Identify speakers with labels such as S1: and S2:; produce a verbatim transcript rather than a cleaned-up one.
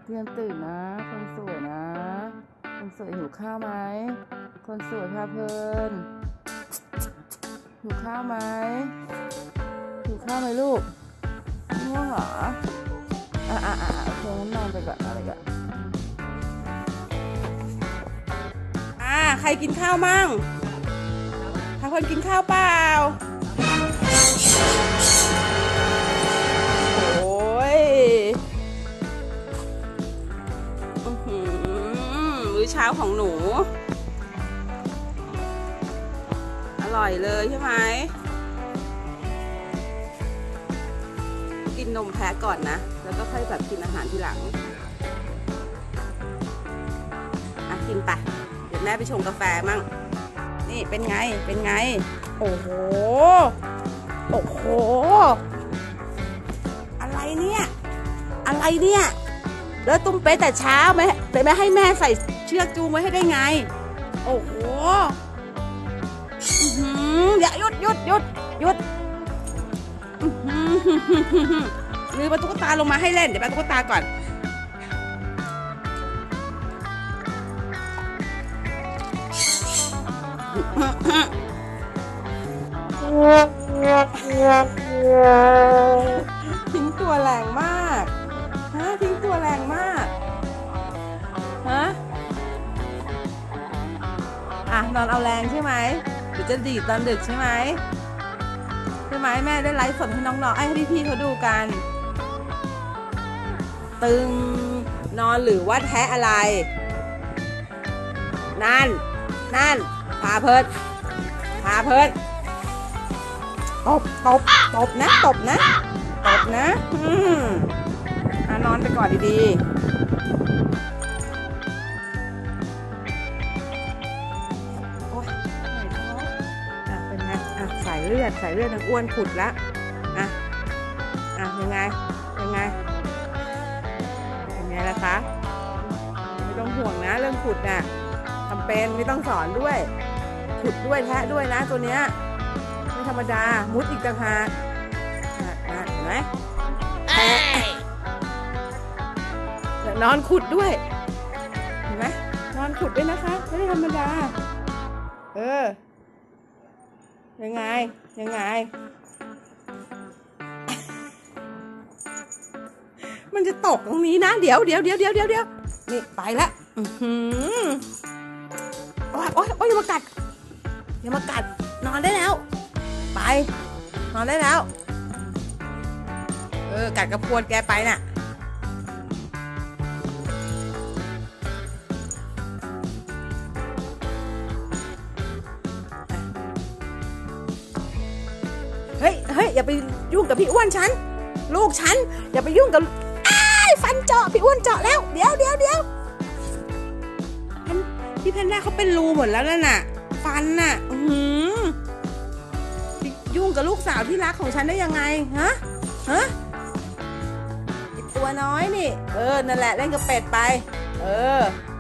S1: เตรียมตื่นนะคนสวยนะคนสวยหิวข้าวไหมคนสวยพาเพลินหิวข้าวไหมหิวข้าวไหมลูกง่วงเหรออ่ะอ่ะอ่ะโอเคงั้นนอนไปก่อนอะไรก่อนอ่าใครกินข้าวมั่งถ้าคนกินข้าวเปล่าโอ้ยมื้อเช้าของหนูอร่อยเลยใช่ไหมกินนมแพะก่อนนะแล้วก็ค่อยแบบกินอาหารทีหลังอ่ะกินไปเดี๋ยวแม่ไปชงกาแฟมั่งนี่เป็นไงเป็นไงโอ้โหโอ้โหอะไรเนี่ยอะไรเนี่ยแล้วตุ้มเป๊ะแต่เช้าไหมไปไม่ให้แม่ใส่เชือกจูงไว้ให้ได้ไงโอ้โหอย่าหยุดหยุดหยุดหยุดลืมปลาตุ๊กตาลงมาให้เล่นเดี๋ยวปลาตุ๊กตาก่อนทิ้งตัวแรงมากฮะทิ้งตัวแรงมากฮะอ่ะนอนเอาแรงใช่ไหมเดี๋ยวจะดีดตอนดึกใช่ไหมใช่ไหมแม่ได้ไลฟ์สดให้น้องๆให้พี่ๆเขาดูกันตึงนอนหรือว่าแทะอะไรนั่นนั่นพาเพิร์ดพาเพิร์ดตบตบตบนะตบนะตบนะอืมอ่ะนอนไปก่อนดีๆโอ๊ยเหนื่อยท้องอ่ะเป็นไงอ่ะสายเลือดสายเลือดทั้งอ้วนขุดละอ่ะอ่ะยังไงยังไงยังไงล่ะคะไม่ต้องห่วงนะเรื่องขุดน่ะทำเป็นไม่ต้องสอนด้วยขุดด้วยแทะด้วยนะตัวเนี้ยไม่ธรรมดามุดอีกต่างหากเห็นไหมแทะนอนขุดด้วยเห็นไหมนอนขุดด้วยนะคะไม่ได้ธรรมดาเออยังไงยังไงมันจะตกตรงนี้นะเดี๋ยวเดี๋ยวเดี๋ยวเดี๋ยวเดี๋ยวเดี๋ยวนี่ไปละอือหือโอ๊ยโอ๊ยโอ๊ยอย่ามากัดอย่ามากัดนอนได้แล้วไปนอนได้แล้วเออกัดกระพวนแกไปน่ะเฮ้ยเฮ้ยอย่าไปยุ่งกับพี่อ้วนฉันลูกฉันอย่าไปยุ่งกับอ้ายฟันเจาะพี่อ้วนเจาะแล้วเดี๋ยวเดี๋ยวเดี๋ยวพี่แพนด้าเขาเป็นรูหมดแล้วน่ะฟันน่ะอือยุ่งกับลูกสาวที่รักของฉันได้ยังไงฮะฮะตัวน้อยนี่เออนั่นแหละเล่นกับเป็ดไปเออ